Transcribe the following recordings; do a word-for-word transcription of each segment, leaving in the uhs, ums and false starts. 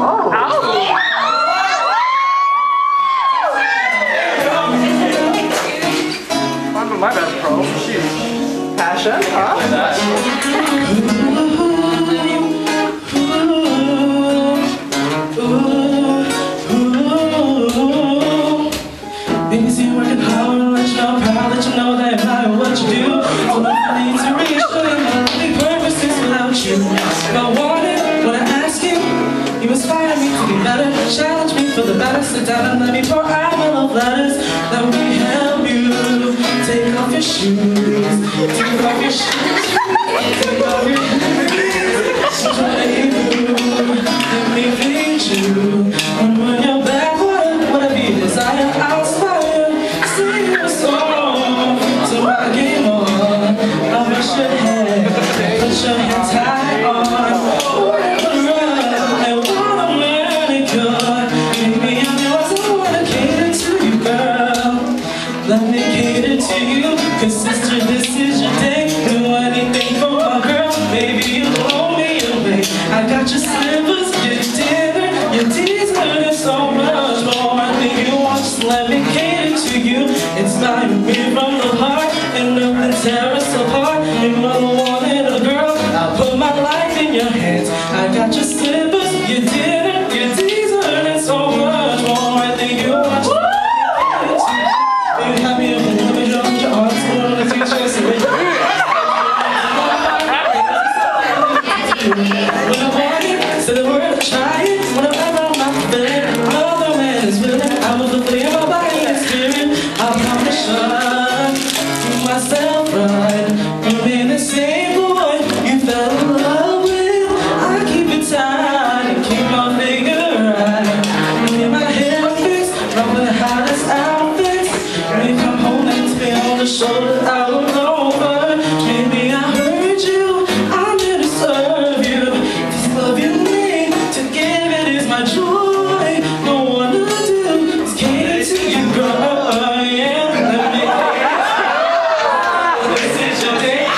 Oh. I'm my best pro. Sheesh. Passion, huh? Baby, see you working hard, let you know, proud, let you know that I admire what you do. So I need to reassure you, my only purpose is without you. If I want it, when I ask you, you inspire me to be better, challenge me for the better. Sit down and let me pour out my love letters. Let me help you. Take off your shoes. Take off your shoes. Take off your shoes. Let me feed you. And when you're back, whatever you desire, I'll aspire. Sing a song so I get on. I'll brush your hair, put your hair tie on. And want a manicure. Baby, I'm yours, I wanna cater to you, girl. Let me cater to you, cause sister, this is your day. Do anything for my girl, baby, you blow me away. I got your slippers, your dinner, your dessert, and so much more. I think you want, just let me cater to you. Inspire me from the heart, and nothing tear us apart. You are the one and a girl, I'll put my life in your hands. I got your slippers, your dinner, your dessert, and so much more. I think you want, just let me cater to you. You have me up and let me jump your arms, put on the future, so when I want it, say the word, try it. Whenever I'm not feeling, another man is willing. I will fulfill my body and spirit. I promise you, to myself right. You're the same boy you fell in love with. I keep it tight and keep my figure right. Get my hair fixed, rock the hottest outfits. When you come home and to me on the shoulder, I will go over. Maybe I heard you, I'm here to serve you. This love you need to give it is my joy. No one to do is cater to you, girl. Yeah, let me this is your day,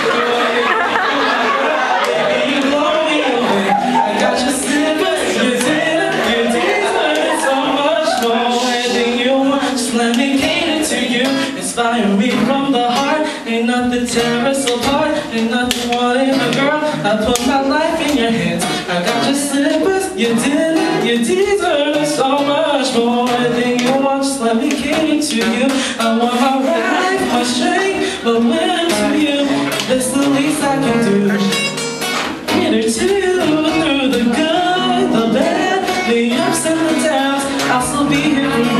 baby, you blow me away. I got your slippers, your dinner, your dessert, and so much more. Anything you want, just let me cater to you. Inspire me from the heart. Ain't nothing tear us apart. Ain't nothing wanting a girl. I put my life in your hands. I got your slippers, your dinner, your dessert, and so much more. Anything you want, just let me cater to you. I want my right, my strength, but when to you, that's the least I can do. Cater to you through the good, the bad, the ups and the downs. I'll still be here for you.